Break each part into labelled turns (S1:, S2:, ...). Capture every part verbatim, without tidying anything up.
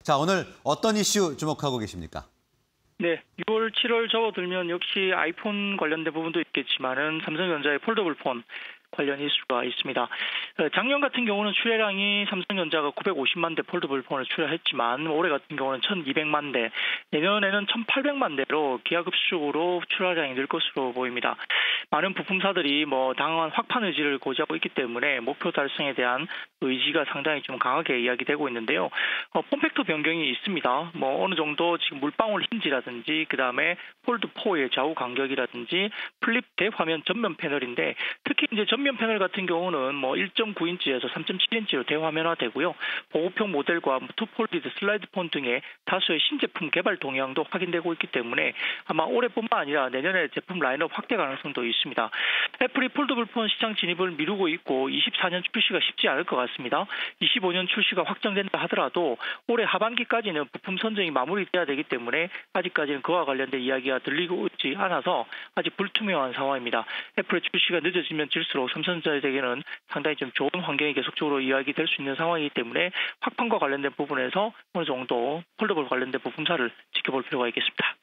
S1: 자, 오늘 어떤 이슈 주목하고 계십니까?
S2: 네, 유월, 칠월 접어들면 역시 아이폰 관련된 부분도 있겠지만은 삼성전자의 폴더블 폰 관련 이슈가 있습니다. 작년 같은 경우는 출하량이 삼성전자가 구백오십만 대 폴더블 폰을 출하했지만 올해 같은 경우는 천이백만 대, 내년에는 천팔백만 대로 기하급수적으로 출하량이 늘 것으로 보입니다. 많은 부품사들이 뭐 당한 확판 의지를 고지하고 있기 때문에 목표 달성에 대한 의지가 상당히 좀 강하게 이야기되고 있는데요. 어, 폼팩터 변경이 있습니다. 뭐 어느 정도 지금 물방울 힌지라든지 그 다음에 폴드사의 좌우 간격이라든지 플립 대화면 전면 패널인데 특히 이제 전면 패널 같은 경우는 뭐 일 점 구 인치에서 삼 점 칠 인치로 대화면화되고요. 보급형 모델과 투 폴디드 슬라이드 폰 등의 다수의 신제품 개발 동향도 확인되고 있기 때문에 아마 올해뿐만 아니라 내년에 제품 라인업 확대 가능성도 있습니다. 애플이 폴더블 폰 시장 진입을 미루고 있고 이십사 년 출시가 쉽지 않을 것 같습니다. 이십오 년 출시가 확정된다 하더라도 올해 하반기까지는 부품 선정이 마무리돼야 되기 때문에 아직까지는 그와 관련된 이야기가 들리고 있지 않아서 아직 불투명한 상황입니다. 애플의 출시가 늦어지면 질수록 삼성전자에게는 상당히 좀 좋은 환경이 계속적으로 이야기될 수 있는 상황이기 때문에 확판과 관련된 부분에서 어느 정도 폴더블 관련된 부품사를 지켜볼 필요가 있겠습니다.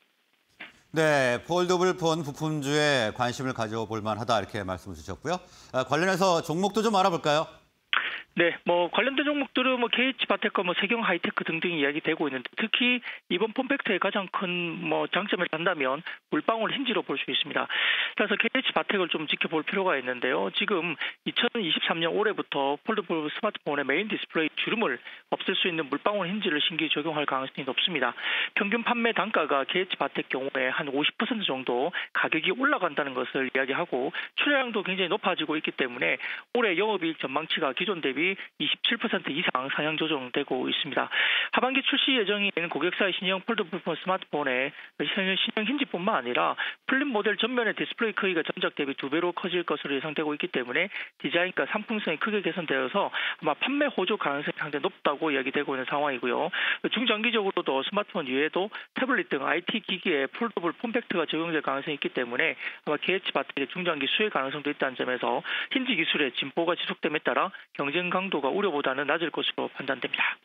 S1: 네, 폴더블 폰 부품주에 관심을 가져볼 만하다 이렇게 말씀을 주셨고요. 아, 관련해서 종목도 좀 알아볼까요?
S2: 네, 뭐 관련된 종목들은 뭐 케이에이치바텍과 뭐 세경 하이테크 등등이 이야기되고 있는데 특히 이번 폼팩터의 가장 큰 뭐 장점을 한다면 물방울 힌지로 볼 수 있습니다. 그래서 케이에이치바텍을 좀 지켜볼 필요가 있는데요. 지금 이천이십삼 년 올해부터 폴더블 스마트폰의 메인 디스플레이 주름을 없앨 수 있는 물방울 힌지를 신규 적용할 가능성이 높습니다. 평균 판매 단가가 케이에이치바텍 경우에 한 오십 퍼센트 정도 가격이 올라간다는 것을 이야기하고 출하량도 굉장히 높아지고 있기 때문에 올해 영업이익 전망치가 기존 대비 이십칠 퍼센트 이상 상향 조정되고 있습니다. 하반기 출시 예정인 고객사의 신형 폴더블 폰 스마트폰의 신형 힌지뿐만 아니라 플립 모델 전면의 디스플레이 크기가 전작 대비 두 배로 커질 것으로 예상되고 있기 때문에 디자인과 상품성이 크게 개선되어서 아마 판매 호조 가능성이 상당히 높다고 이야기되고 있는 상황이고요. 중장기적으로도 스마트폰 이외에도 태블릿 등 아이티 기기에 폴더블 폼팩트가 적용될 가능성이 있기 때문에 아마 케이에이치바텍의 중장기 수혜 가능성도 있다는 점에서 힌지 기술의 진보가 지속됨에 따라 경쟁 강도가 우려보다는 낮을 것으로 판단됩니다.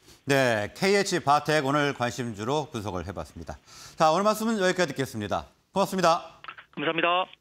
S1: 네, 케이에이치바텍 오늘 관심주로 분석을 해봤습니다. 자, 오늘 말씀은 여기까지 듣겠습니다. 고맙습니다.
S2: 감사합니다.